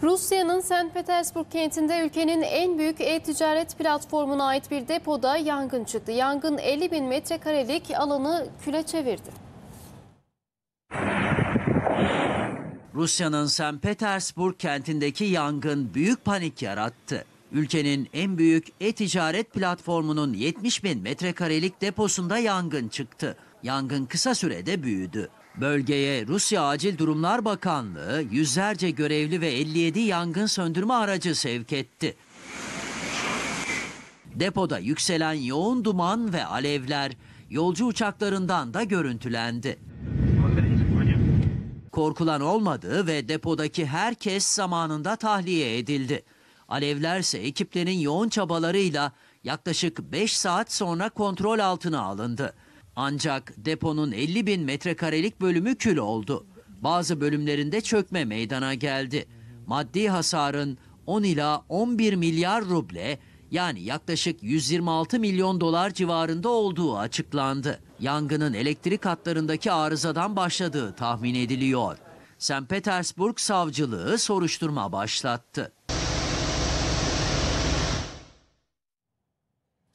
Rusya'nın St. Petersburg kentinde ülkenin en büyük e-ticaret platformuna ait bir depoda yangın çıktı. Yangın 50 bin metrekarelik alanı küle çevirdi. Rusya'nın St. Petersburg kentindeki yangın büyük panik yarattı. Ülkenin en büyük e-ticaret platformunun 70 bin metrekarelik deposunda yangın çıktı. Yangın kısa sürede büyüdü. Bölgeye Rusya Acil Durumlar Bakanlığı yüzlerce görevli ve 57 yangın söndürme aracı sevk etti. Depoda yükselen yoğun duman ve alevler yolcu uçaklarından da görüntülendi. Korkulan olmadı ve depodaki herkes zamanında tahliye edildi. Alevlerse ekiplerin yoğun çabalarıyla yaklaşık 5 saat sonra kontrol altına alındı. Ancak deponun 50 bin metrekarelik bölümü kül oldu. Bazı bölümlerinde çökme meydana geldi. Maddi hasarın 10 ila 11 milyar ruble, yani yaklaşık 126 milyon dolar civarında olduğu açıklandı. Yangının elektrik hatlarındaki arızadan başladığı tahmin ediliyor. St. Petersburg savcılığı soruşturma başlattı.